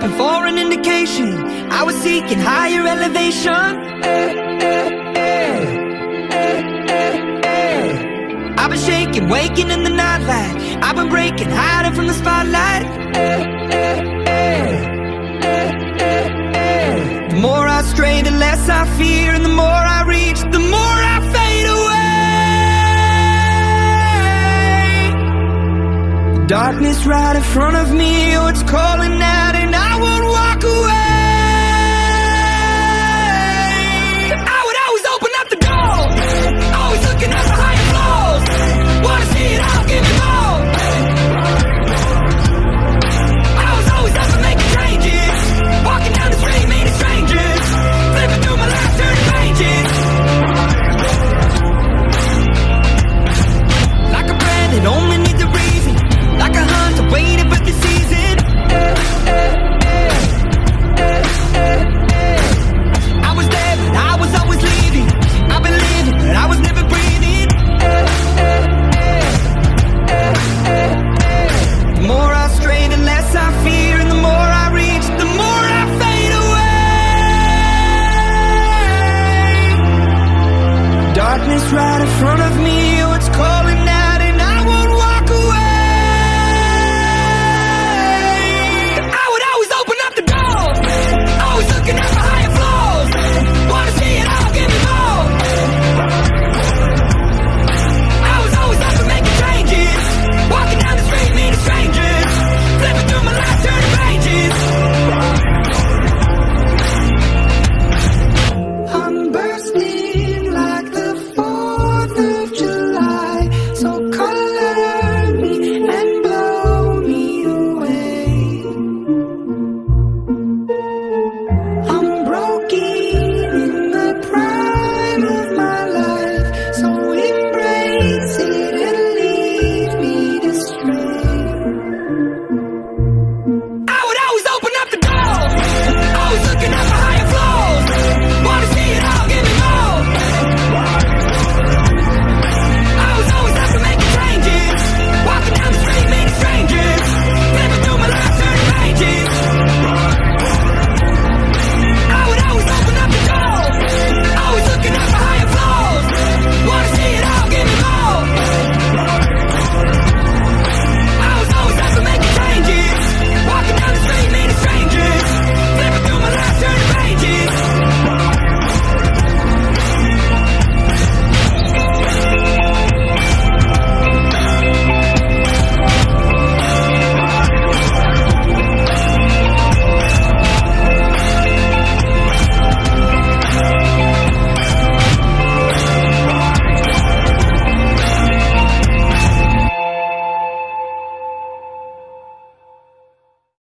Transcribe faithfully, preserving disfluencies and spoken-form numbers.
And for an indication, I was seeking higher elevation. I've been shaking, waking in the nightlight. I've been breaking, hiding from the spotlight. The more I stray, the less I fear. And the more I reach, the more I fade away. The darkness right in front of me, oh, it's calling out, and I won't walk away. I would always open up the door, always looking at the higher floors. Wanna see it all, give me more. I was always up for making changes, walking down the street, meeting strangers, flipping through my life, turning pages. Like a prayer that only needs a reason, like a hunter waiting for the season. I was there, but I was always leaving. I've been living, but I was never breathing. The more I stray, the less I fear. And the more I reach, the more I fade away. Darkness right in front of me, oh, it's calling.